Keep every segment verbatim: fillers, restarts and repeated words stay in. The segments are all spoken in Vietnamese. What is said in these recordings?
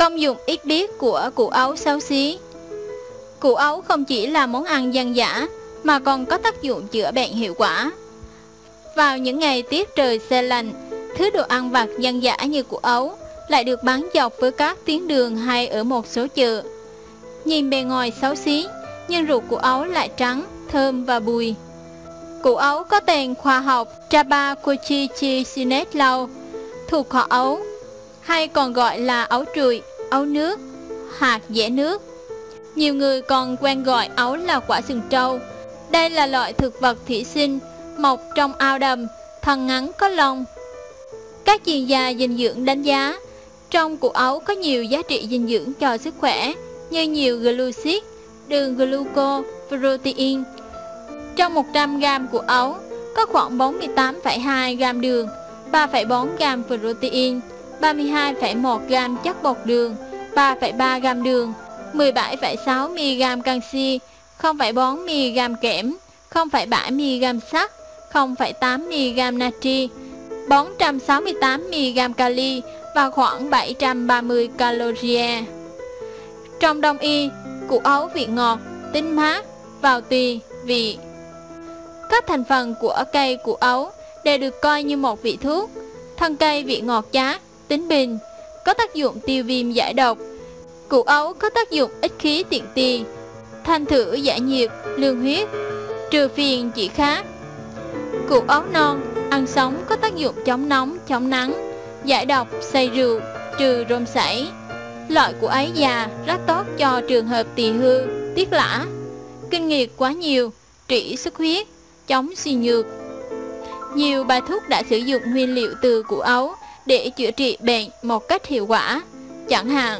Công dụng ít biết của củ ấu xấu xí. Củ ấu không chỉ là món ăn dân dã mà còn có tác dụng chữa bệnh hiệu quả. Vào những ngày tiết trời se lạnh, thứ đồ ăn vặt dân dã như củ ấu lại được bán dọc với các tuyến đường hay ở một số chợ. Nhìn bề ngoài xấu xí, nhưng ruột củ ấu lại trắng, thơm và bùi. Củ ấu có tên khoa học Trabacochichicinaceae, thuộc họ ấu, hay còn gọi là ấu trụi, ấu nước, hạt dẻ nước. Nhiều người còn quen gọi ấu là quả sừng trâu. Đây là loại thực vật thủy sinh, mọc trong ao đầm, thân ngắn có lông. Các chuyên gia dinh dưỡng đánh giá, trong củ ấu có nhiều giá trị dinh dưỡng cho sức khỏe, như nhiều glucid, đường gluco, protein. Trong một trăm gam củ ấu có khoảng bốn mươi tám phẩy hai gam đường, ba phẩy bốn gam protein, ba mươi hai phẩy một gam chất bột đường, ba phẩy ba gam đường, mười bảy phẩy sáu mi-li-gam canxi, không phẩy bốn mi-li-gam kẽm, không phẩy bảy mi-li-gam sắt, không phẩy tám mi-li-gam natri, bốn trăm sáu mươi tám mi-li-gam kali và khoảng bảy trăm ba mươi calorie. Trong đông y, củ ấu vị ngọt, tính mát, vào tùy vị. Các thành phần của cây củ ấu đều được coi như một vị thuốc. Thân cây vị ngọt chát, tính bình, có tác dụng tiêu viêm giải độc. Củ ấu có tác dụng ích khí tiện tỳ, thanh thử giải nhiệt, lương huyết, trừ phiền chỉ khát. Củ ấu non ăn sống có tác dụng chống nóng, chống nắng, giải độc, say rượu, trừ rôm sảy. Loại củ ấy già rất tốt cho trường hợp tỳ hư, tiết lã, kinh nguyệt quá nhiều, trị xuất huyết, chống suy nhược. Nhiều bài thuốc đã sử dụng nguyên liệu từ củ ấu để chữa trị bệnh một cách hiệu quả. Chẳng hạn,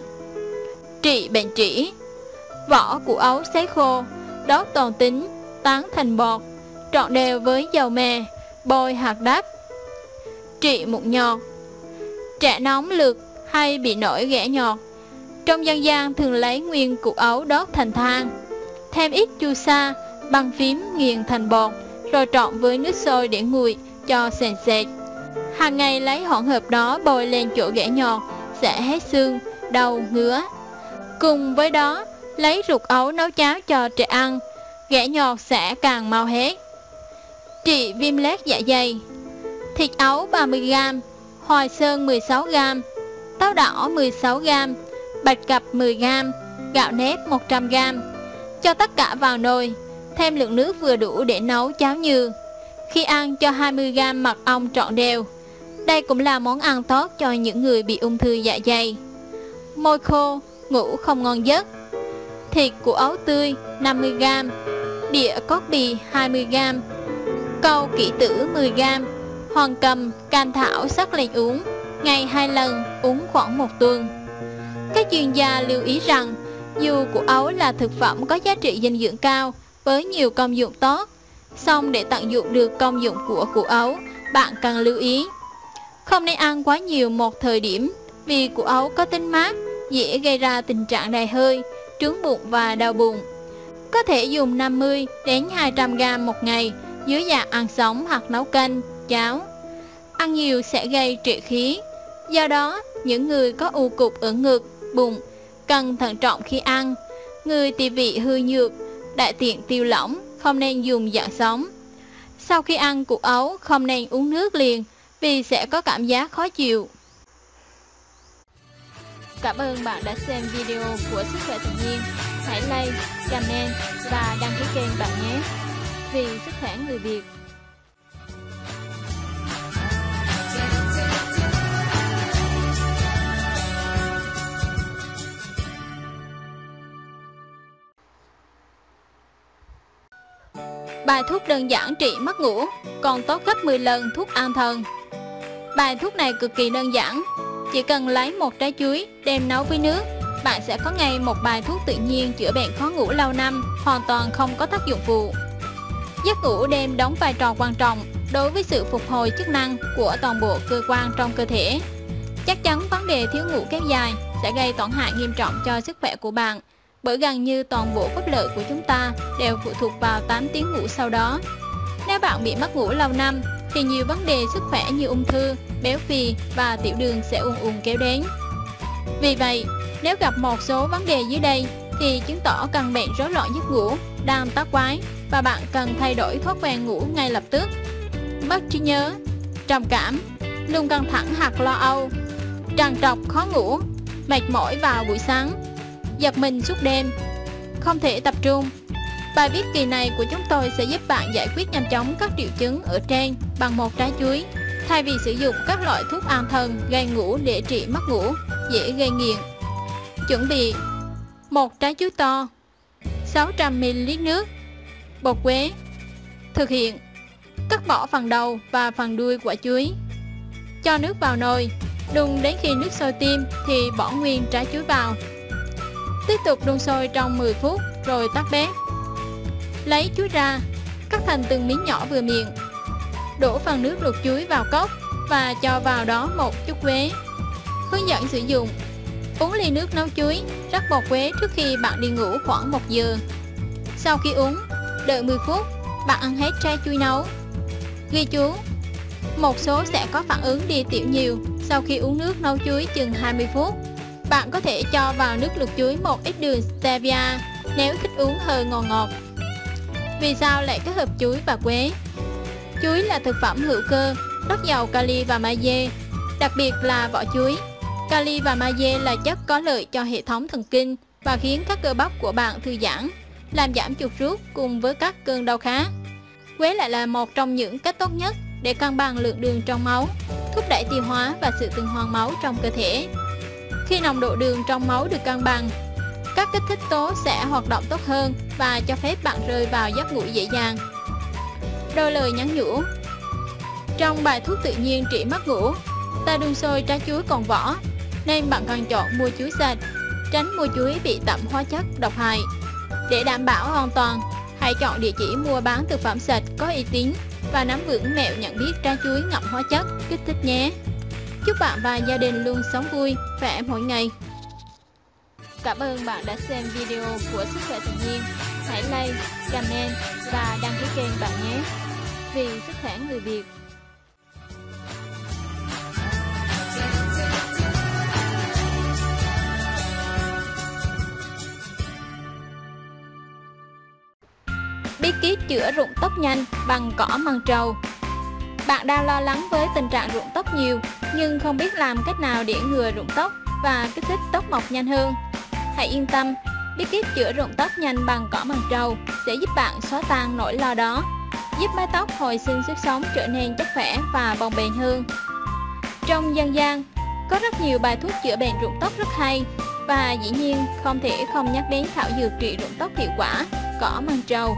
trị bệnh trĩ, vỏ củ ấu sấy khô, đốt toàn tính, tán thành bột, trộn đều với dầu mè, bôi hạt đắp. Trị mụn nhọt, trẻ nóng lực hay bị nổi ghẻ nhọt. Trong dân gian thường lấy nguyên củ ấu đốt thành than, thêm ít chu sa, băng phím nghiền thành bột, rồi trộn với nước sôi để nguội cho sền sệt. Hàng ngày lấy hỗn hợp đó bôi lên chỗ ghẻ nhọt sẽ hết sưng, đau, ngứa. Cùng với đó, lấy ruột ấu nấu cháo cho trẻ ăn, ghẻ nhọt sẽ càng mau hết. Trị viêm loét dạ dày, thịt ấu ba mươi gam, hoài sơn mười sáu gam, táo đỏ mười sáu gam, bạch cập mười gam, gạo nếp một trăm gam. Cho tất cả vào nồi, thêm lượng nước vừa đủ để nấu cháo nhừ. Khi ăn cho hai mươi gam mật ong trộn đều. Đây cũng là món ăn tốt cho những người bị ung thư dạ dày. Môi khô, ngủ không ngon giấc. Thịt của ấu tươi năm mươi gam, đĩa cốt bì hai mươi gam, câu kỷ tử mười gam, hoàng cầm, cam thảo sắc lên uống, ngày hai lần, uống khoảng một tuần. Các chuyên gia lưu ý rằng, dù củ ấu là thực phẩm có giá trị dinh dưỡng cao với nhiều công dụng tốt, song để tận dụng được công dụng của củ ấu, bạn cần lưu ý không nên ăn quá nhiều một thời điểm, vì củ ấu có tính mát, dễ gây ra tình trạng đầy hơi, trướng bụng và đau bụng. Có thể dùng năm mươi đến hai trăm gam một ngày dưới dạng ăn sống hoặc nấu canh, cháo. Ăn nhiều sẽ gây trệ khí. Do đó, những người có u cục ở ngực, bụng cần thận trọng khi ăn. Người tỳ vị hư nhược, đại tiện tiêu lỏng không nên dùng dạng sống. Sau khi ăn củ ấu không nên uống nước liền vì sẽ có cảm giác khó chịu. Cảm ơn bạn đã xem video của Sức khỏe tự nhiên. Hãy like, comment và đăng ký kênh bạn nhé. Vì sức khỏe người Việt. Bài thuốc đơn giản trị mất ngủ, còn tốt gấp mười lần thuốc an thần. Bài thuốc này cực kỳ đơn giản, chỉ cần lấy một trái chuối đem nấu với nước, bạn sẽ có ngay một bài thuốc tự nhiên chữa bệnh khó ngủ lâu năm, hoàn toàn không có tác dụng phụ. Giấc ngủ đêm đóng vai trò quan trọng đối với sự phục hồi chức năng của toàn bộ cơ quan trong cơ thể. Chắc chắn vấn đề thiếu ngủ kéo dài sẽ gây tổn hại nghiêm trọng cho sức khỏe của bạn, bởi gần như toàn bộ phúc lợi của chúng ta đều phụ thuộc vào tám tiếng ngủ sau đó. Nếu bạn bị mất ngủ lâu năm thì nhiều vấn đề sức khỏe như ung thư, béo phì và tiểu đường sẽ ùn ùn kéo đến. Vì vậy, Nếu gặp một số vấn đề dưới đây thì chứng tỏ căn bệnh rối loạn giấc ngủ đang tác quái và bạn cần thay đổi thói quen ngủ ngay lập tức. Mất trí nhớ, trầm cảm, luôn căng thẳng hoặc lo âu, trằn trọc khó ngủ, mệt mỏi vào buổi sáng, giật mình suốt đêm, không thể tập trung. Bài viết kỳ này của chúng tôi sẽ giúp bạn giải quyết nhanh chóng các triệu chứng ở trên bằng một trái chuối, thay vì sử dụng các loại thuốc an thần gây ngủ để trị mất ngủ, dễ gây nghiện. Chuẩn bị: một trái chuối to, sáu trăm mi li lít nước, bột quế. Thực hiện: cắt bỏ phần đầu và phần đuôi quả chuối, cho nước vào nồi, đun đến khi nước sôi tim thì bỏ nguyên trái chuối vào. Tiếp tục đun sôi trong mười phút rồi tắt bếp. Lấy chuối ra, cắt thành từng miếng nhỏ vừa miệng. Đổ phần nước luộc chuối vào cốc và cho vào đó một chút quế. Hướng dẫn sử dụng: uống ly nước nấu chuối, rắc bột quế trước khi bạn đi ngủ khoảng một giờ. Sau khi uống, đợi mười phút, bạn ăn hết trái chuối nấu. Ghi chú: một số sẽ có phản ứng đi tiểu nhiều sau khi uống nước nấu chuối chừng hai mươi phút. Bạn có thể cho vào nước luộc chuối một ít đường stevia nếu thích uống hơi ngọt ngọt. Vì sao lại kết hợp chuối và quế? Chuối là thực phẩm hữu cơ, rất giàu kali và magie, đặc biệt là vỏ chuối. Kali và magie là chất có lợi cho hệ thống thần kinh và khiến các cơ bắp của bạn thư giãn, làm giảm chuột rút cùng với các cơn đau khác. Quế lại là một trong những cách tốt nhất để cân bằng lượng đường trong máu, thúc đẩy tiêu hóa và sự tuần hoàn máu trong cơ thể. Khi nồng độ đường trong máu được cân bằng, các kích thích tố sẽ hoạt động tốt hơn và cho phép bạn rơi vào giấc ngủ dễ dàng. Đôi lời nhắn nhủ: trong bài thuốc tự nhiên trị mất ngủ, ta đun sôi trái chuối còn vỏ, nên bạn cần chọn mua chuối sạch, tránh mua chuối bị tẩm hóa chất độc hại. Để đảm bảo an toàn, hãy chọn địa chỉ mua bán thực phẩm sạch có uy tín và nắm vững mẹo nhận biết trái chuối ngậm hóa chất kích thích nhé. Chúc bạn và gia đình luôn sống vui, khỏe mỗi ngày. Cảm ơn bạn đã xem video của Sức khỏe tự nhiên. Hãy like, comment và đăng ký kênh bạn nhé. Vì sức khỏe người Việt. Bí kíp chữa rụng tóc nhanh bằng cỏ măng trầu. Bạn đang lo lắng với tình trạng rụng tóc nhiều nhưng không biết làm cách nào để ngừa rụng tóc và kích thích tóc mọc nhanh hơn. Hãy yên tâm, bí kíp chữa rụng tóc nhanh bằng cỏ măng trầu sẽ giúp bạn xóa tan nỗi lo đó, giúp mái tóc hồi sinh sức sống trở nên chắc khỏe và bồng bềnh hơn. Trong dân gian, có rất nhiều bài thuốc chữa bệnh rụng tóc rất hay và dĩ nhiên không thể không nhắc đến thảo dược trị rụng tóc hiệu quả, cỏ măng trầu.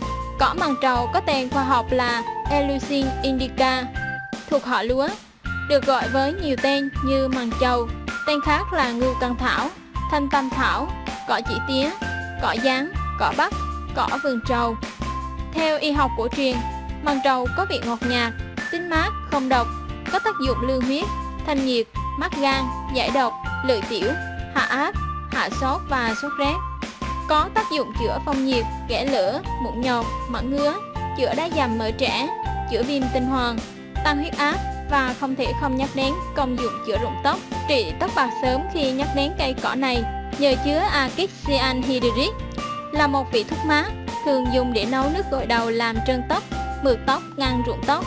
Cỏ măng trầu có tên khoa học là Eleusine indica, thuộc họ lúa, được gọi với nhiều tên như măng trầu, tên khác là ngưu căn thảo, thanh tâm thảo, cỏ chỉ tía, cỏ giáng, cỏ bắc, cỏ vườn trầu. Theo y học cổ truyền, măng trầu có vị ngọt nhạt, tính mát, không độc, có tác dụng lương huyết, thanh nhiệt, mát gan, giải độc, lợi tiểu, hạ áp, hạ sốt và sốt rét. Có tác dụng chữa phong nhiệt, ghẻ lửa, mụn nhọt, mẩn ngứa, chữa đá dầm ở trẻ, chữa viêm tinh hoàn, tăng huyết áp và không thể không nhắc đến công dụng chữa rụng tóc, trị tóc bạc sớm khi nhắc đến cây cỏ này nhờ chứa Acacia anhydride, là một vị thuốc mát thường dùng để nấu nước gội đầu làm trơn tóc, mượt tóc, ngăn rụng tóc.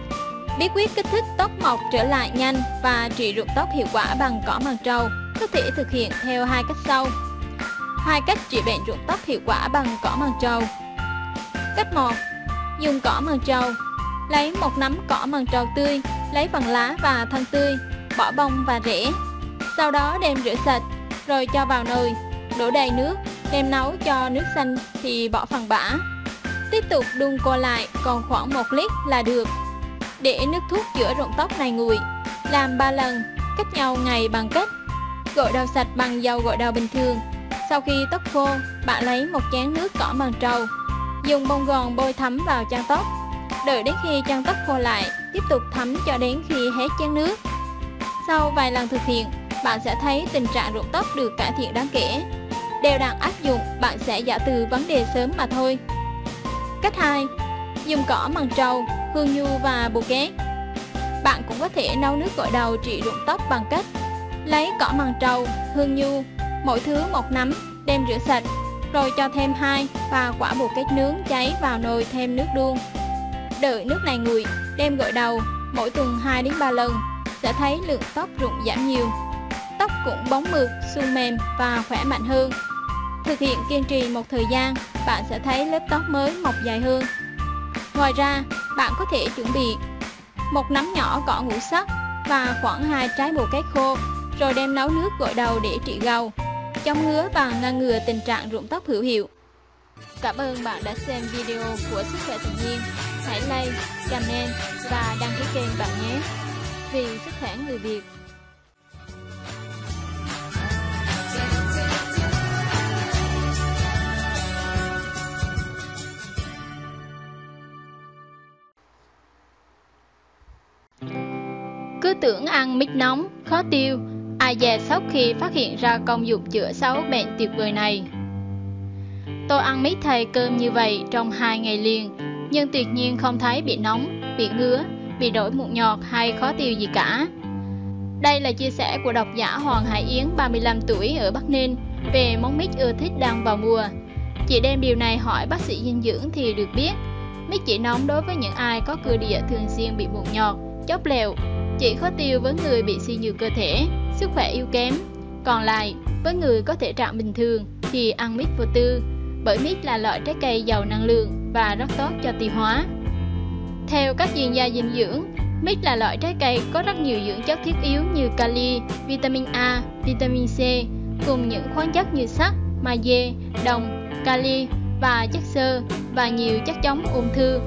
Bí quyết kích thích tóc mọc trở lại nhanh và trị rụng tóc hiệu quả bằng cỏ măng trầu có thể thực hiện theo hai cách sau. Hai cách trị bệnh rụng tóc hiệu quả bằng cỏ măng trầu. Cách một. Dùng cỏ măng trầu. Lấy một nắm cỏ măng trầu tươi, lấy phần lá và thân tươi, bỏ bông và rễ. Sau đó đem rửa sạch, rồi cho vào nồi, đổ đầy nước, đem nấu cho nước xanh thì bỏ phần bã. Tiếp tục đun cô lại còn khoảng một lít là được. Để nước thuốc chữa rụng tóc này nguội, làm ba lần, cách nhau ngày bằng cách gội đầu sạch bằng dầu gội đầu bình thường. Sau khi tóc khô, bạn lấy một chén nước cỏ măng trầu, dùng bông gòn bôi thấm vào chân tóc. Đợi đến khi chân tóc khô lại, tiếp tục thấm cho đến khi hết chén nước. Sau vài lần thực hiện, bạn sẽ thấy tình trạng rụng tóc được cải thiện đáng kể. Đều đặn áp dụng, bạn sẽ giải trừ vấn đề sớm mà thôi. Cách hai. Dùng cỏ măng trầu, hương nhu và bồ kết. Bạn cũng có thể nấu nước gội đầu trị rụng tóc bằng cách lấy cỏ măng trầu, hương nhu, mỗi thứ một nắm, đem rửa sạch, rồi cho thêm hai và quả bột kết nướng cháy vào nồi thêm nước đun. Đợi nước này nguội, đem gội đầu, mỗi tuần hai đến ba lần, sẽ thấy lượng tóc rụng giảm nhiều. Tóc cũng bóng mượt, suôn mềm và khỏe mạnh hơn. Thực hiện kiên trì một thời gian, bạn sẽ thấy lớp tóc mới mọc dài hơn. Ngoài ra, bạn có thể chuẩn bị một nắm nhỏ cỏ ngũ sắc và khoảng hai trái bồ kết khô, rồi đem nấu nước gội đầu để trị gầu, chống ngứa và ngăn ngừa tình trạng rụng tóc hữu hiệu. Cảm ơn bạn đã xem video của Sức khỏe tự nhiên. Hãy like, comment và đăng ký kênh bạn nhé. Vì sức khỏe người Việt. Cứ tưởng ăn mít nóng, khó tiêu, ai dè sốc khi phát hiện ra công dụng chữa xấu bệnh tuyệt vời này. Tôi ăn mít thay cơm như vậy trong hai ngày liền, nhưng tuyệt nhiên không thấy bị nóng, bị ngứa, bị đổi mụn nhọt hay khó tiêu gì cả. Đây là chia sẻ của độc giả Hoàng Hải Yến, ba mươi lăm tuổi ở Bắc Ninh, về món mít ưa thích đang vào mùa. Chị đem điều này hỏi bác sĩ dinh dưỡng thì được biết, mít chỉ nóng đối với những ai có cơ địa thường xuyên bị mụn nhọt, chốc lẹo, chỉ khó tiêu với người bị suy nhược cơ thể, sức khỏe yếu kém. Còn lại, với người có thể trạng bình thường thì ăn mít vô tư, bởi mít là loại trái cây giàu năng lượng và rất tốt cho tiêu hóa. Theo các chuyên gia dinh dưỡng, mít là loại trái cây có rất nhiều dưỡng chất thiết yếu như kali, vitamin A, vitamin C, cùng những khoáng chất như sắt, magie, đồng, kali và chất xơ và nhiều chất chống ung thư.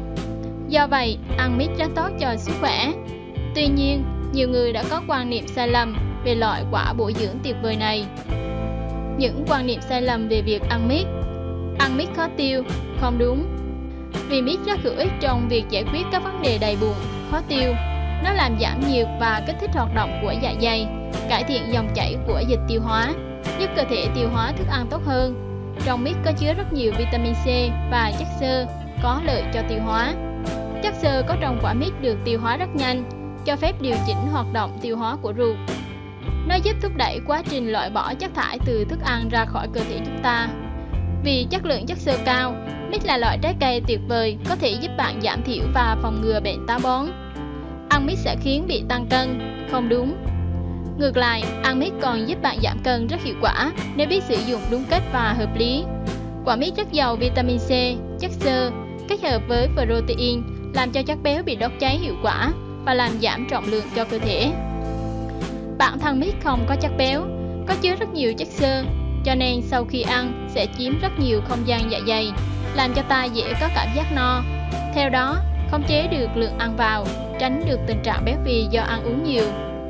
Do vậy, ăn mít rất tốt cho sức khỏe. Tuy nhiên, nhiều người đã có quan niệm sai lầm về loại quả bổ dưỡng tuyệt vời này. Những quan niệm sai lầm về việc ăn mít. Ăn mít khó tiêu, không đúng. Vì mít rất hữu ích trong việc giải quyết các vấn đề đầy bụng, khó tiêu. Nó làm giảm nhiệt và kích thích hoạt động của dạ dày, cải thiện dòng chảy của dịch tiêu hóa, giúp cơ thể tiêu hóa thức ăn tốt hơn. Trong mít có chứa rất nhiều vitamin C và chất xơ có lợi cho tiêu hóa. Chất xơ có trong quả mít được tiêu hóa rất nhanh, cho phép điều chỉnh hoạt động tiêu hóa của ruột. Nó giúp thúc đẩy quá trình loại bỏ chất thải từ thức ăn ra khỏi cơ thể chúng ta. Vì chất lượng chất xơ cao, mít là loại trái cây tuyệt vời có thể giúp bạn giảm thiểu và phòng ngừa bệnh táo bón. Ăn mít sẽ khiến bị tăng cân, không đúng. Ngược lại, ăn mít còn giúp bạn giảm cân rất hiệu quả nếu biết sử dụng đúng cách và hợp lý. Quả mít rất giàu vitamin C, chất xơ, kết hợp với protein làm cho chất béo bị đốt cháy hiệu quả và làm giảm trọng lượng cho cơ thể. Bản thân mít không có chất béo, có chứa rất nhiều chất xơ, cho nên sau khi ăn sẽ chiếm rất nhiều không gian dạ dày, làm cho ta dễ có cảm giác no. Theo đó, khống chế được lượng ăn vào, tránh được tình trạng béo phì do ăn uống nhiều.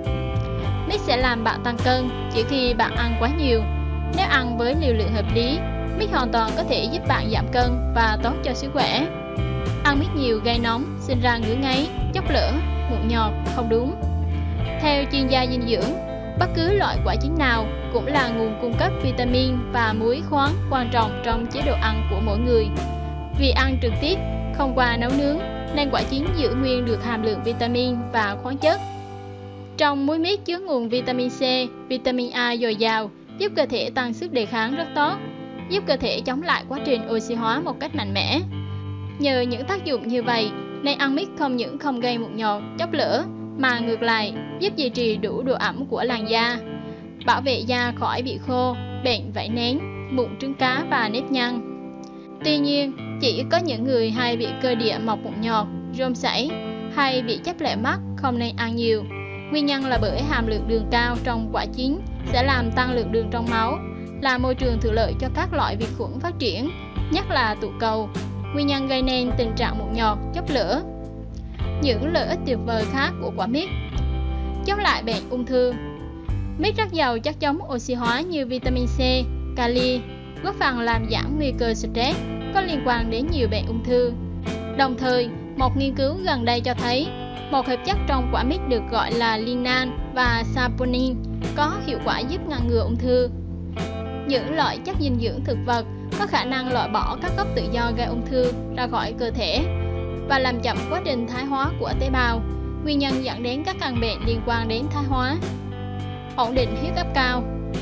Mít sẽ làm bạn tăng cân chỉ khi bạn ăn quá nhiều. Nếu ăn với liều lượng hợp lý, mít hoàn toàn có thể giúp bạn giảm cân và tốt cho sức khỏe. Ăn mít nhiều gây nóng, sinh ra ngứa ngáy, chốc lửa, mụn nhọt, không đúng. Theo chuyên gia dinh dưỡng, bất cứ loại quả chín nào cũng là nguồn cung cấp vitamin và muối khoáng quan trọng trong chế độ ăn của mỗi người. Vì ăn trực tiếp, không qua nấu nướng, nên quả chín giữ nguyên được hàm lượng vitamin và khoáng chất. Trong muối mít chứa nguồn vitamin C, vitamin A dồi dào, giúp cơ thể tăng sức đề kháng rất tốt, giúp cơ thể chống lại quá trình oxy hóa một cách mạnh mẽ. Nhờ những tác dụng như vậy, nên ăn mít không những không gây mụn nhọt, chốc lửa, mà ngược lại giúp duy trì đủ độ ẩm của làn da, bảo vệ da khỏi bị khô, bệnh vảy nến, mụn trứng cá và nếp nhăn. Tuy nhiên, chỉ có những người hay bị cơ địa mọc mụn nhọt, rôm sảy hay bị chắp lẹ mắt không nên ăn nhiều. Nguyên nhân là bởi hàm lượng đường cao trong quả chín sẽ làm tăng lượng đường trong máu, là môi trường thuận lợi cho các loại vi khuẩn phát triển, nhất là tụ cầu, nguyên nhân gây nên tình trạng mụn nhọt, chốc lửa. Những lợi ích tuyệt vời khác của quả mít. Chống lại bệnh ung thư. Mít rất giàu chất chống oxy hóa như vitamin C, kali, góp phần làm giảm nguy cơ stress có liên quan đến nhiều bệnh ung thư. Đồng thời, một nghiên cứu gần đây cho thấy một hợp chất trong quả mít được gọi là lignan và saponin có hiệu quả giúp ngăn ngừa ung thư. Những loại chất dinh dưỡng thực vật có khả năng loại bỏ các gốc tự do gây ung thư ra khỏi cơ thể và làm chậm quá trình thái hóa của tế bào, nguyên nhân dẫn đến các căn bệnh liên quan đến thái hóa. Ổn định huyết áp cao.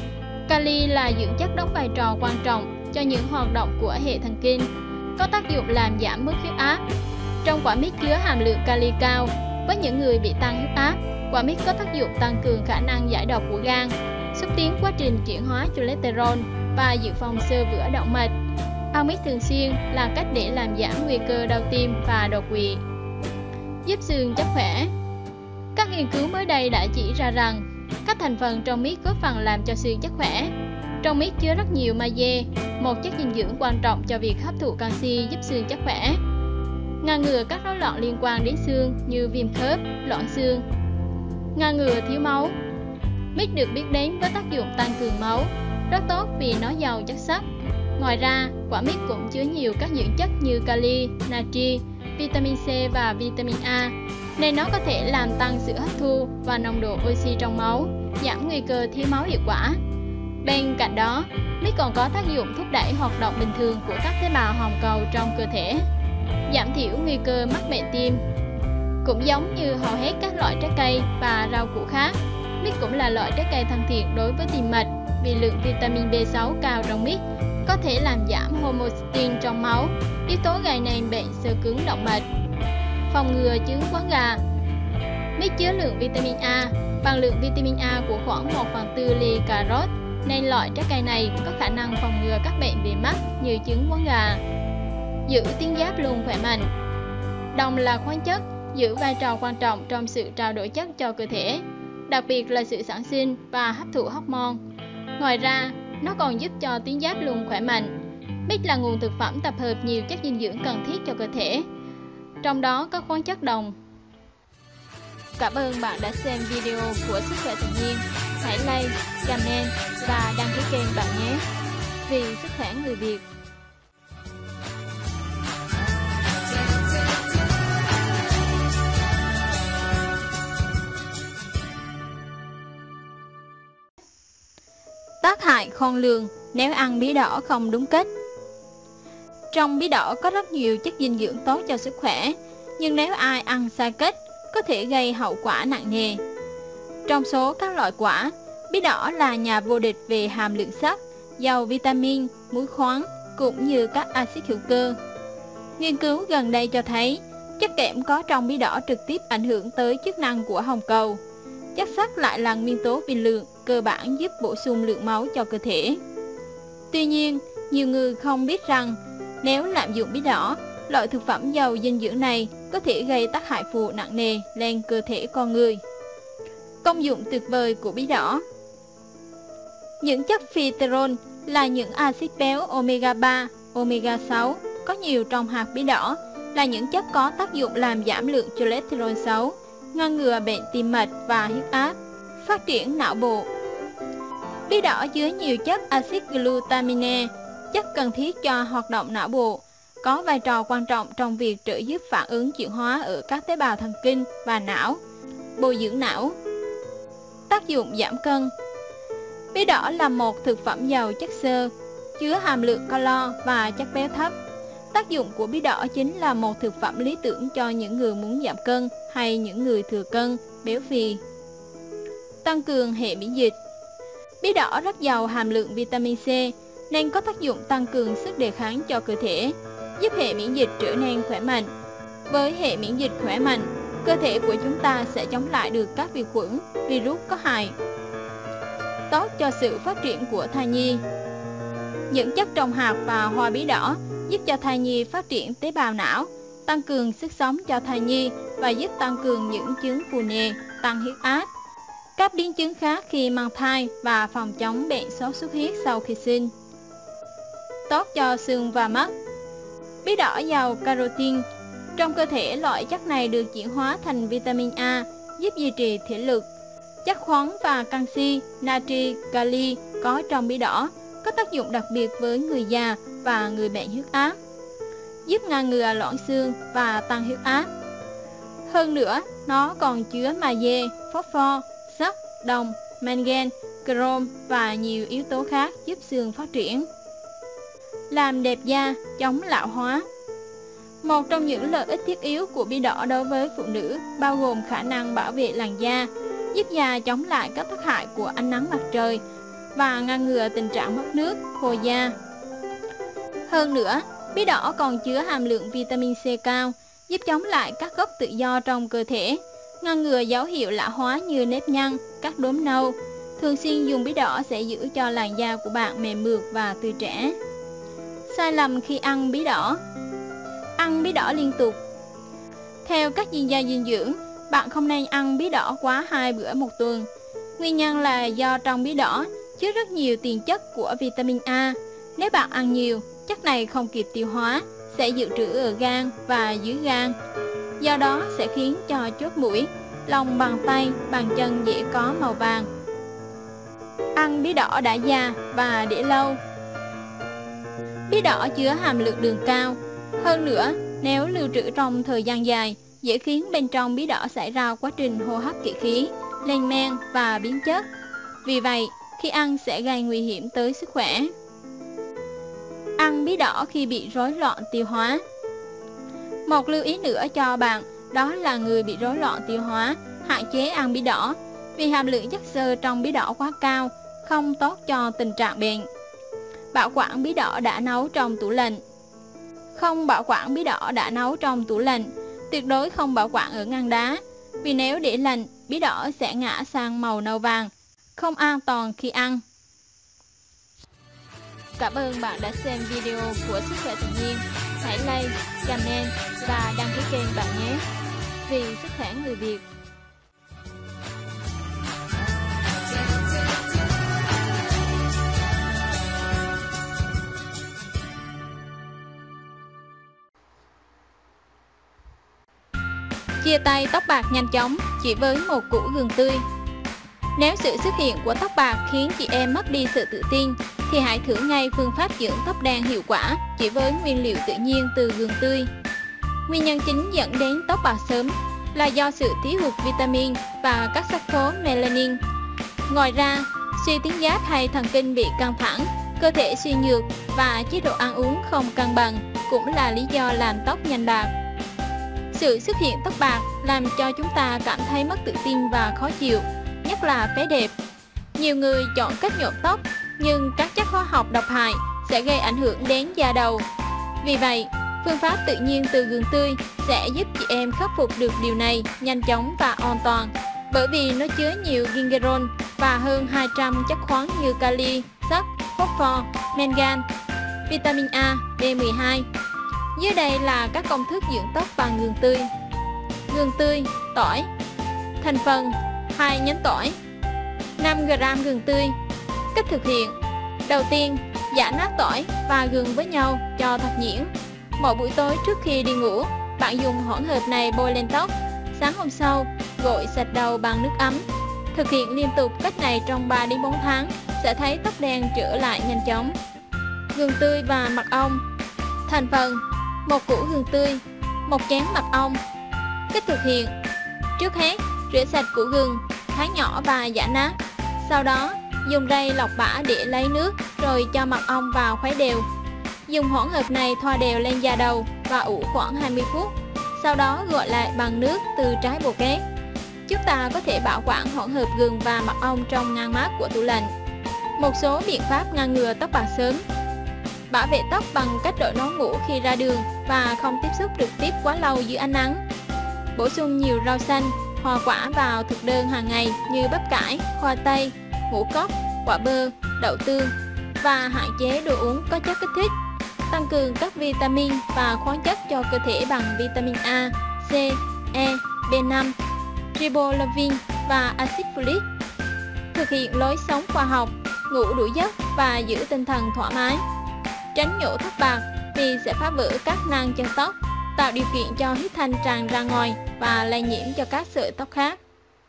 Kali là dưỡng chất đóng vai trò quan trọng cho những hoạt động của hệ thần kinh, có tác dụng làm giảm mức huyết áp. Trong quả mít chứa hàm lượng kali cao, với những người bị tăng huyết áp, quả mít có tác dụng tăng cường khả năng giải độc của gan, xúc tiến quá trình chuyển hóa cholesterol và dự phòng xơ vữa động mạch. Ăn mít thường xuyên là cách để làm giảm nguy cơ đau tim và đột quỵ. Giúp xương chắc khỏe. Các nghiên cứu mới đây đã chỉ ra rằng các thành phần trong mít góp phần làm cho xương chắc khỏe. Trong mít chứa rất nhiều magie, một chất dinh dưỡng quan trọng cho việc hấp thụ canxi giúp xương chắc khỏe, ngăn ngừa các rối loạn liên quan đến xương như viêm khớp, loãng xương. Ngăn ngừa thiếu máu. Mít được biết đến với tác dụng tăng cường máu, rất tốt vì nó giàu chất sắt. Ngoài ra, quả mít cũng chứa nhiều các dưỡng chất như kali, natri, vitamin C và vitamin A, nên nó có thể làm tăng sự hấp thu và nồng độ oxy trong máu, giảm nguy cơ thiếu máu hiệu quả. Bên cạnh đó, mít còn có tác dụng thúc đẩy hoạt động bình thường của các tế bào hồng cầu trong cơ thể, giảm thiểu nguy cơ mắc bệnh tim. Cũng giống như hầu hết các loại trái cây và rau củ khác, mít cũng là loại trái cây thân thiện đối với tim mạch vì lượng vitamin B sáu cao trong mít có thể làm giảm homocysteine trong máu, yếu tố gây nên bệnh xơ cứng động mạch. Phòng ngừa chứng quáng gà. Mít chứa lượng vitamin A bằng lượng vitamin A của khoảng một phần tư ly cà rốt, nên loại trái cây này có khả năng phòng ngừa các bệnh về mắt như chứng quáng gà. Giữ tuyến giáp luôn khỏe mạnh. Đồng là khoáng chất, giữ vai trò quan trọng trong sự trao đổi chất cho cơ thể, đặc biệt là sự sản sinh và hấp thụ hormone. Ngoài ra, nó còn giúp cho tuyến giáp luôn khỏe mạnh. Mít là nguồn thực phẩm tập hợp nhiều chất dinh dưỡng cần thiết cho cơ thể, trong đó có khoáng chất đồng. Cảm ơn bạn đã xem video của Sức khỏe tự nhiên. Hãy like, comment và đăng ký kênh bạn nhé. Vì sức khỏe người Việt. Tác hại khôn lường nếu ăn bí đỏ không đúng cách. Trong bí đỏ có rất nhiều chất dinh dưỡng tốt cho sức khỏe, nhưng nếu ai ăn sai cách có thể gây hậu quả nặng nề. Trong số các loại quả, bí đỏ là nhà vô địch về hàm lượng sắt, giàu vitamin, muối khoáng cũng như các axit hữu cơ. Nghiên cứu gần đây cho thấy chất kẽm có trong bí đỏ trực tiếp ảnh hưởng tới chức năng của hồng cầu. Chất sắt lại là nguyên tố vi lượng cơ bản giúp bổ sung lượng máu cho cơ thể. Tuy nhiên, nhiều người không biết rằng nếu lạm dụng bí đỏ, loại thực phẩm giàu dinh dưỡng này có thể gây tác hại phụ nặng nề lên cơ thể con người. Công dụng tuyệt vời của bí đỏ. Những chất phyterol là những axit béo omega ba, omega sáu có nhiều trong hạt bí đỏ, là những chất có tác dụng làm giảm lượng cholesterol xấu, ngăn ngừa bệnh tim mạch và huyết áp, phát triển não bộ. Bí đỏ chứa nhiều chất axit glutamine, chất cần thiết cho hoạt động não bộ, có vai trò quan trọng trong việc trợ giúp phản ứng chuyển hóa ở các tế bào thần kinh và não, bồi dưỡng não. Tác dụng giảm cân. Bí đỏ là một thực phẩm giàu chất xơ, chứa hàm lượng calo và chất béo thấp. Tác dụng của bí đỏ chính là một thực phẩm lý tưởng cho những người muốn giảm cân hay những người thừa cân, béo phì. Tăng cường hệ miễn dịch. Bí đỏ rất giàu hàm lượng vitamin C nên có tác dụng tăng cường sức đề kháng cho cơ thể, giúp hệ miễn dịch trở nên khỏe mạnh. Với hệ miễn dịch khỏe mạnh, cơ thể của chúng ta sẽ chống lại được các vi khuẩn, virus có hại. Tốt cho sự phát triển của thai nhi. Những chất trong hạt và hoa bí đỏ giúp cho thai nhi phát triển tế bào não, tăng cường sức sống cho thai nhi và giúp tăng cường những chứng phù nề, tăng huyết áp, các biến chứng khác khi mang thai và phòng chống bệnh sốt xuất huyết sau khi sinh. Tốt cho xương và mắt. Bí đỏ giàu carotin. Trong cơ thể, loại chất này được chuyển hóa thành vitamin A, giúp duy trì thể lực. Chất khoáng và canxi, natri, kali có trong bí đỏ có tác dụng đặc biệt với người già và người bệnh huyết áp, giúp ngăn ngừa loãng xương và tăng huyết áp. Hơn nữa, nó còn chứa magie, phosphor, sắt, đồng, mangan, chrome và nhiều yếu tố khác giúp xương phát triển. Làm đẹp da, chống lão hóa. Một trong những lợi ích thiết yếu của bí đỏ đối với phụ nữ bao gồm khả năng bảo vệ làn da, giúp da chống lại các tác hại của ánh nắng mặt trời, và ngăn ngừa tình trạng mất nước, khô da. Hơn nữa, bí đỏ còn chứa hàm lượng vitamin C cao, giúp chống lại các gốc tự do trong cơ thể, ngăn ngừa dấu hiệu lão hóa như nếp nhăn, các đốm nâu. Thường xuyên dùng bí đỏ sẽ giữ cho làn da của bạn mềm mượt và tươi trẻ. Sai lầm khi ăn bí đỏ. Ăn bí đỏ liên tục. Theo các chuyên gia dinh dưỡng, bạn không nên ăn bí đỏ quá hai bữa một tuần. Nguyên nhân là do trong bí đỏ chứa rất nhiều tiền chất của vitamin A. Nếu bạn ăn nhiều, chất này không kịp tiêu hóa, sẽ dự trữ ở gan và dưới gan. Do đó sẽ khiến cho chóp mũi, lòng bàn tay, bàn chân dễ có màu vàng. Ăn bí đỏ đã già và để lâu. Bí đỏ chứa hàm lượng đường cao. Hơn nữa, nếu lưu trữ trong thời gian dài, dễ khiến bên trong bí đỏ xảy ra quá trình hô hấp kỵ khí, lên men và biến chất. Vì vậy, khi ăn sẽ gây nguy hiểm tới sức khỏe. Ăn bí đỏ khi bị rối loạn tiêu hóa. Một lưu ý nữa cho bạn, đó là người bị rối loạn tiêu hóa, hạn chế ăn bí đỏ, vì hàm lượng chất xơ trong bí đỏ quá cao, không tốt cho tình trạng bệnh. Bảo quản bí đỏ đã nấu trong tủ lạnh. Không bảo quản bí đỏ đã nấu trong tủ lạnh, tuyệt đối không bảo quản ở ngăn đá, vì nếu để lạnh, bí đỏ sẽ ngã sang màu nâu vàng, không an toàn khi ăn. Cảm ơn bạn đã xem video của Sức khỏe tự nhiên. Hãy like, comment và đăng ký kênh bạn nhé. Vì sức khỏe người Việt. Chia tay tóc bạc nhanh chóng chỉ với một củ gừng tươi. Nếu sự xuất hiện của tóc bạc khiến chị em mất đi sự tự tin, thì hãy thử ngay phương pháp dưỡng tóc đen hiệu quả chỉ với nguyên liệu tự nhiên từ gừng tươi. Nguyên nhân chính dẫn đến tóc bạc sớm là do sự thiếu hụt vitamin và các sắc tố melanin. Ngoài ra, suy tuyến giáp hay thần kinh bị căng thẳng, cơ thể suy nhược và chế độ ăn uống không cân bằng cũng là lý do làm tóc nhanh bạc. Sự xuất hiện tóc bạc làm cho chúng ta cảm thấy mất tự tin và khó chịu, nhất là phái đẹp. Nhiều người chọn cách nhuộm tóc, nhưng các chất hóa học độc hại sẽ gây ảnh hưởng đến da đầu. Vì vậy, phương pháp tự nhiên từ gừng tươi sẽ giúp chị em khắc phục được điều này nhanh chóng và an toàn, bởi vì nó chứa nhiều gingerol và hơn hai trăm chất khoáng như kali, sắt, phosphor, mangan, vitamin A, B mười hai. Dưới đây là các công thức dưỡng tóc bằng gừng tươi. Gừng tươi, tỏi. Thành phần: hai nhánh tỏi, năm gam gừng tươi. Cách thực hiện: đầu tiên, giã nát tỏi và gừng với nhau cho thật nhuyễn. Mỗi buổi tối trước khi đi ngủ, bạn dùng hỗn hợp này bôi lên tóc. Sáng hôm sau, gội sạch đầu bằng nước ấm. Thực hiện liên tục cách này trong ba đến bốn tháng, sẽ thấy tóc đen trở lại nhanh chóng. Gừng tươi và mật ong. Thành phần: một củ gừng tươi, một chén mật ong. Cách thực hiện: trước hết, rửa sạch củ gừng, thái nhỏ và giã nát. Sau đó, dùng rây lọc bã để lấy nước, rồi cho mật ong vào khuấy đều. Dùng hỗn hợp này thoa đều lên da đầu và ủ khoảng hai mươi phút. Sau đó gội lại bằng nước từ trái bồ kết. Chúng ta có thể bảo quản hỗn hợp gừng và mật ong trong ngăn mát của tủ lạnh. Một số biện pháp ngăn ngừa tóc bạc sớm: bảo vệ tóc bằng cách đội nón mũ khi ra đường và không tiếp xúc trực tiếp quá lâu dưới ánh nắng. Bổ sung nhiều rau xanh, hoa quả vào thực đơn hàng ngày như bắp cải, khoai tây, ngũ cốc, quả bơ, đậu tương, và hạn chế đồ uống có chất kích thích. Tăng cường các vitamin và khoáng chất cho cơ thể bằng vitamin A, C, E, B năm, riboflavin và axit folic. Thực hiện lối sống khoa học, ngủ đủ giấc và giữ tinh thần thoải mái. Tránh nhổ tóc bạc vì sẽ phá vỡ các nang chân tóc, tạo điều kiện cho huyết thanh tràn ra ngoài và lây nhiễm cho các sợi tóc khác.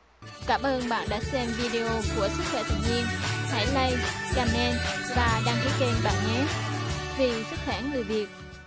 Cảm ơn bạn đã xem video của Sức khỏe tự nhiên. Hãy like, comment và đăng ký kênh bạn nhé. Vì sức khỏe người Việt.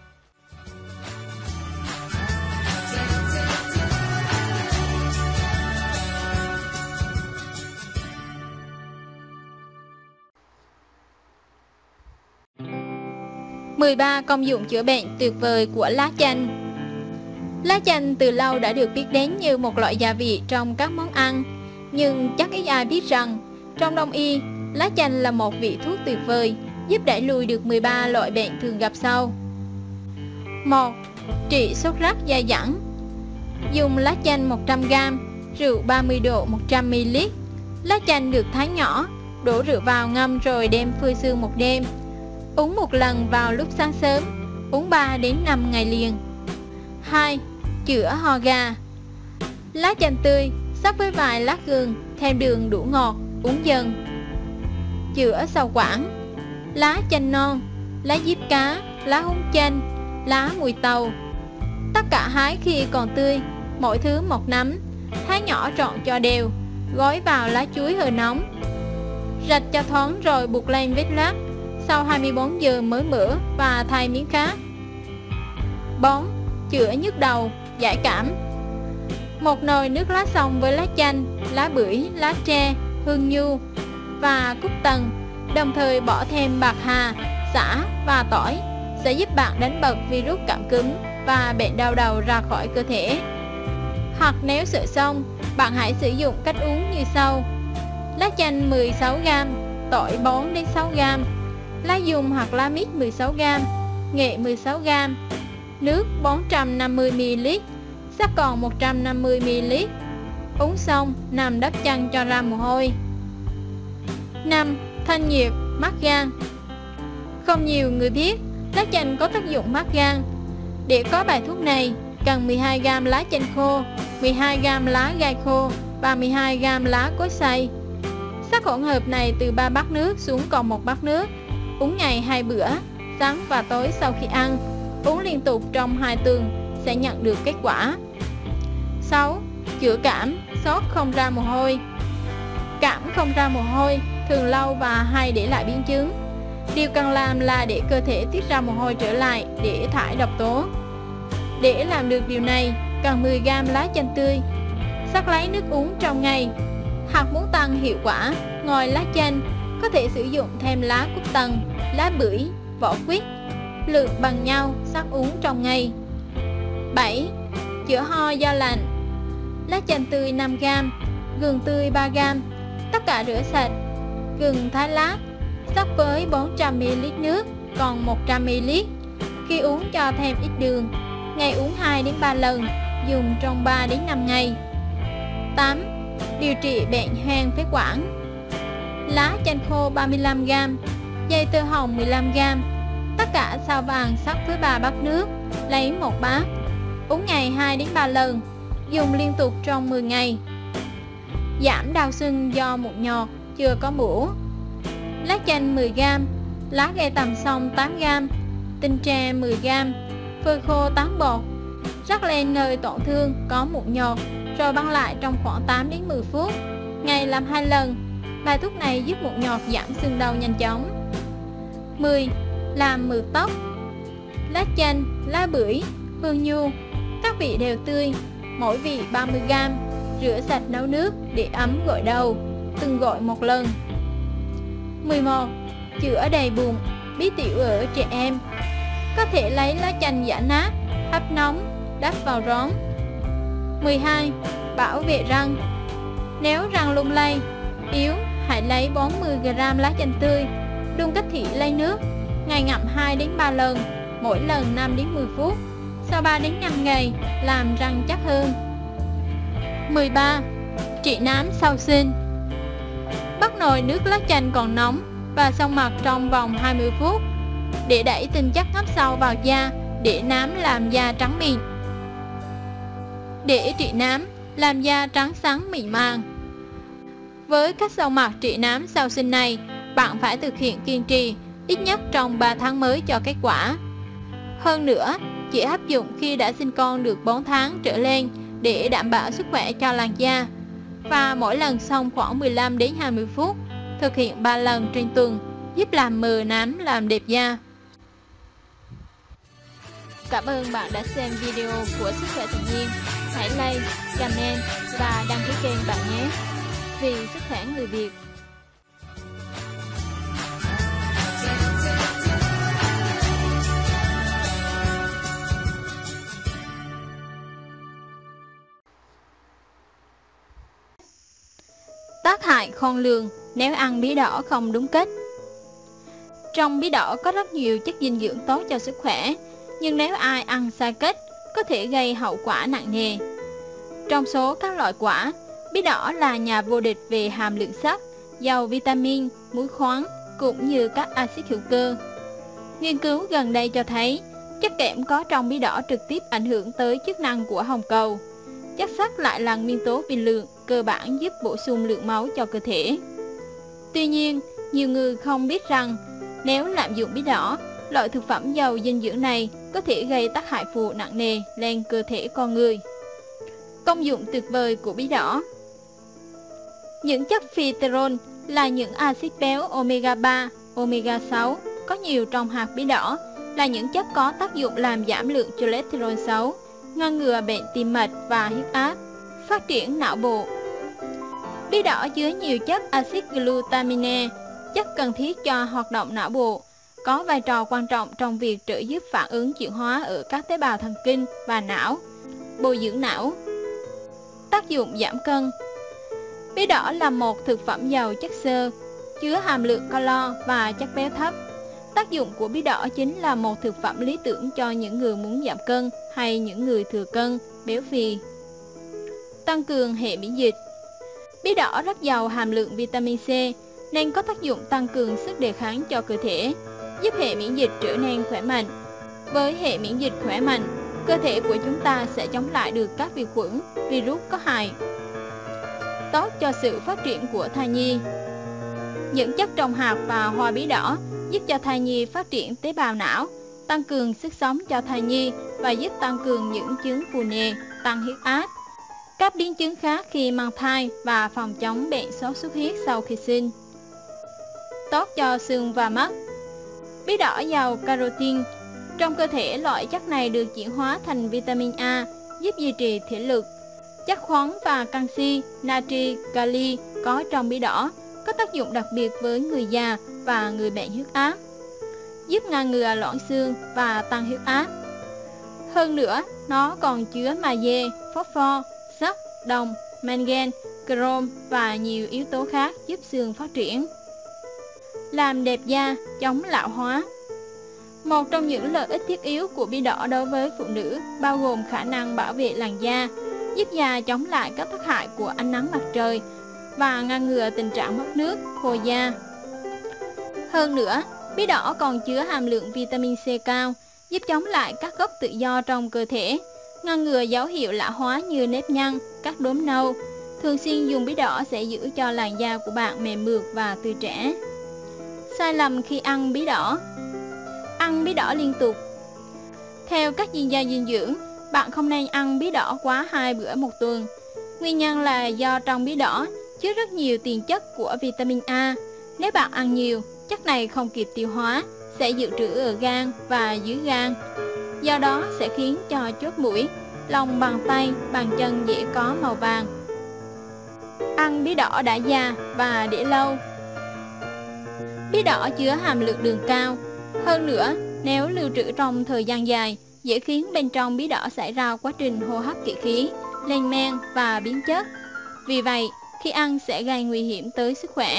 mười ba công dụng chữa bệnh tuyệt vời của lá chanh. Lá chanh từ lâu đã được biết đến như một loại gia vị trong các món ăn, nhưng chắc ít ai biết rằng trong Đông y, Lá chanh là một vị thuốc tuyệt vời, giúp đẩy lùi được mười ba loại bệnh thường gặp sau. một. Trị sốt rát dai dẳng. Dùng lá chanh một trăm gam, rượu ba mươi độ một trăm mi li lít. Lá chanh được thái nhỏ, đổ rượu vào ngâm rồi đem phơi sương một đêm. Uống một lần vào lúc sáng sớm, uống ba đến năm ngày liền. hai. Chữa ho gà. Lá chanh tươi sắc với vài lát gừng, thêm đường đủ ngọt, uống dần. Chữa sầu quảng. Lá chanh non, lá diếp cá, lá húng chanh, lá mùi tàu. Tất cả hái khi còn tươi, mỗi thứ một nắm, thái nhỏ trọn cho đều, gói vào lá chuối hơi nóng, rạch cho thoáng rồi buộc lên vết lát. Sau hai mươi bốn giờ mới mửa và thay miếng khác. Bón. Chữa nhức đầu, giải cảm. Một nồi nước lá xong với lá chanh, lá bưởi, lá tre, hương nhu và cúc tần, đồng thời bỏ thêm bạc hà, sả và tỏi, sẽ giúp bạn đánh bật virus cảm cúm và bệnh đau đầu ra khỏi cơ thể. Hoặc nếu sợ xong, bạn hãy sử dụng cách uống như sau: lá chanh mười sáu gam, tỏi bốn đến sáu gam, lá giung hoặc lá mít mười sáu gam, nghệ mười sáu gam, nước bốn trăm năm mươi mi li lít, sắt còn một trăm năm mươi mi li lít. Uống xong nằm đắp chăn cho ra mồ hôi. năm. Thanh nhiệt, mát gan. Không nhiều người biết lá chanh có tác dụng mát gan. Để có bài thuốc này, cần mười hai gam lá chanh khô, mười hai gam lá gai khô và mười hai gam lá cối xay. Sắc hỗn hợp này từ ba bát nước xuống còn một bát nước. Uống ngày hai bữa, sáng và tối sau khi ăn. Uống liên tục trong hai tuần sẽ nhận được kết quả. sáu. Chữa cảm, sốt không ra mồ hôi. Cảm không ra mồ hôi thường lâu và hay để lại biến chứng. Điều cần làm là để cơ thể tiết ra mồ hôi trở lại để thải độc tố. Để làm được điều này, cần mười gam lá chanh tươi, sắc lấy nước uống trong ngày. Hoặc muốn tăng hiệu quả, ngoài lá chanh, có thể sử dụng thêm lá cúc tần, lá bưởi, vỏ quýt, lượng bằng nhau, sắc uống trong ngày. bảy. Chữa ho do lạnh. Lá chanh tươi năm gam, gừng tươi ba gam, tất cả rửa sạch. Gừng thái lát, sắc với bốn trăm mi li lít nước, còn một trăm mi li lít. Khi uống cho thêm ít đường. Ngày uống hai đến ba lần, dùng trong ba đến năm ngày. tám. Điều trị bệnh hen phế quản. Lá chanh khô ba mươi lăm gam, dây tơ hồng mười lăm gam, tất cả sao vàng sắc với ba bát nước, lấy một bát. Uống ngày hai đến ba lần, dùng liên tục trong mười ngày. Giảm đau sưng do mụn nhọt chưa có mũ. Lá chanh mười gam, lá gai tầm xong tám gam, tinh tre mười gam, phơi khô tán bột, rắc lên nơi tổn thương có mụn nhọt rồi băng lại trong khoảng tám đến mười phút. Ngày làm hai lần. Bài thuốc này giúp mụn nhọt giảm sưng đau nhanh chóng. mười. Làm mượt tóc. Lá chanh, lá bưởi, hương nhu, các vị đều tươi, mỗi vị ba mươi gam, rửa sạch nấu nước để ấm gội đầu, từng gội một lần. mười một. Chữa đầy bụng, bí tiểu ở trẻ em. Có thể lấy lá chanh giã nát, hấp nóng, đắp vào rốn. mười hai. Bảo vệ răng. Nếu răng lung lay, yếu, hãy lấy bốn mươi gam lá chanh tươi, đun cách thị lấy nước, ngày ngậm hai đến ba lần, mỗi lần năm đến mười phút. Sau ba đến năm ngày, làm răng chắc hơn. mười ba. Trị nám sau sinh. Bắt nồi nước lá chanh còn nóng và xông mặt trong vòng hai mươi phút để đẩy tinh chất thấp sâu vào da, để nám làm da trắng mịn. Để trị nám, làm da trắng sáng mịn màng. Với cách xông mặt trị nám sau sinh này, bạn phải thực hiện kiên trì ít nhất trong ba tháng mới cho kết quả. Hơn nữa, chỉ áp dụng khi đã sinh con được bốn tháng trở lên để đảm bảo sức khỏe cho làn da. Và mỗi lần xông khoảng mười lăm đến hai mươi phút, thực hiện ba lần trên tuần, giúp làm mờ nám, làm đẹp da. Cảm ơn bạn đã xem video của Sức khỏe tự nhiên. Hãy like, comment và đăng ký kênh bạn nhé. Vì sức khỏe người Việt. Tác hại khôn lường. nếu ăn bí đỏ không đúng cách. Trong bí đỏ có rất nhiều chất dinh dưỡng tốt cho sức khỏe, nhưng nếu ai ăn sai cách, có thể gây hậu quả nặng nề. Trong số các loại quả, bí đỏ là nhà vô địch về hàm lượng sắt, giàu vitamin, muối khoáng, cũng như các axit hữu cơ. Nghiên cứu gần đây cho thấy, chất kẽm có trong bí đỏ trực tiếp ảnh hưởng tới chức năng của hồng cầu. Chất sắt lại là nguyên tố vi lượng cơ bản giúp bổ sung lượng máu cho cơ thể. Tuy nhiên, nhiều người không biết rằng, nếu lạm dụng bí đỏ, loại thực phẩm giàu dinh dưỡng này có thể gây tác hại phụ nặng nề lên cơ thể con người. Công dụng tuyệt vời của bí đỏ. Những chất phyterol là những axit béo omega ba, omega sáu có nhiều trong hạt bí đỏ, là những chất có tác dụng làm giảm lượng cholesterol xấu, ngăn ngừa bệnh tim mạch và huyết áp, phát triển não bộ. Bí đỏ chứa nhiều chất axit glutamine, chất cần thiết cho hoạt động não bộ, có vai trò quan trọng trong việc trợ giúp phản ứng chuyển hóa ở các tế bào thần kinh và não, bồi dưỡng não. Tác dụng giảm cân. Bí đỏ là một thực phẩm giàu chất xơ, chứa hàm lượng calo và chất béo thấp. Tác dụng của bí đỏ chính là một thực phẩm lý tưởng cho những người muốn giảm cân hay những người thừa cân, béo phì. Tăng cường hệ miễn dịch. Bí đỏ rất giàu hàm lượng vitamin C, nên có tác dụng tăng cường sức đề kháng cho cơ thể, giúp hệ miễn dịch trở nên khỏe mạnh. Với hệ miễn dịch khỏe mạnh, cơ thể của chúng ta sẽ chống lại được các vi khuẩn, virus có hại. Tốt cho sự phát triển của thai nhi. Những chất trong hạt và hoa bí đỏ giúp cho thai nhi phát triển tế bào não, tăng cường sức sống cho thai nhi và giúp tăng cường những chứng phù nề, tăng huyết áp, các biến chứng khác khi mang thai và phòng chống bệnh sốt xuất huyết sau khi sinh. Tốt cho xương và mắt. Bí đỏ giàu carotin. Trong cơ thể, loại chất này được chuyển hóa thành vitamin A, giúp duy trì thể lực. Chất khoáng và canxi, natri, kali có trong bí đỏ có tác dụng đặc biệt với người già và người bệnh huyết áp, giúp ngăn ngừa loãng xương và tăng huyết áp. Hơn nữa, nó còn chứa magie, phosphor, sắt, đồng, mangan, chrome và nhiều yếu tố khác giúp xương phát triển. Làm đẹp da, chống lão hóa. Một trong những lợi ích thiết yếu của bí đỏ đối với phụ nữ bao gồm khả năng bảo vệ làn da, giúp da chống lại các tác hại của ánh nắng mặt trời và ngăn ngừa tình trạng mất nước, khô da. Hơn nữa, bí đỏ còn chứa hàm lượng vitamin C cao, giúp chống lại các gốc tự do trong cơ thể, ngăn ngừa dấu hiệu lão hóa như nếp nhăn, các đốm nâu. Thường xuyên dùng bí đỏ sẽ giữ cho làn da của bạn mềm mượt và tươi trẻ. Sai lầm khi ăn bí đỏ. Ăn bí đỏ liên tục. Theo các chuyên gia dinh dưỡng, bạn không nên ăn bí đỏ quá hai bữa một tuần. Nguyên nhân là do trong bí đỏ chứa rất nhiều tiền chất của vitamin A. Nếu bạn ăn nhiều, chất này không kịp tiêu hóa, sẽ dự trữ ở gan và dưới gan. Do đó sẽ khiến cho chóp mũi, lòng bàn tay, bàn chân dễ có màu vàng. Ăn bí đỏ đã già và để lâu. Bí đỏ chứa hàm lượng đường cao. Hơn nữa, nếu lưu trữ trong thời gian dài, dễ khiến bên trong bí đỏ xảy ra quá trình hô hấp kỵ khí, lên men và biến chất. Vì vậy, khi ăn sẽ gây nguy hiểm tới sức khỏe.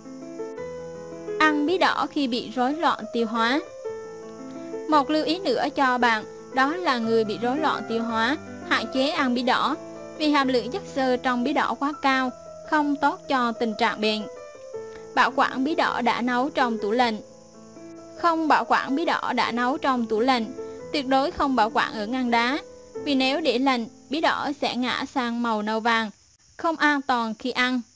Ăn bí đỏ khi bị rối loạn tiêu hóa. Một lưu ý nữa cho bạn, đó là người bị rối loạn tiêu hóa, hạn chế ăn bí đỏ, vì hàm lượng chất xơ trong bí đỏ quá cao, không tốt cho tình trạng bệnh. Bảo quản bí đỏ đã nấu trong tủ lạnh. Không bảo quản bí đỏ đã nấu trong tủ lạnh, tuyệt đối không bảo quản ở ngăn đá, vì nếu để lạnh, bí đỏ sẽ ngã sang màu nâu vàng, không an toàn khi ăn.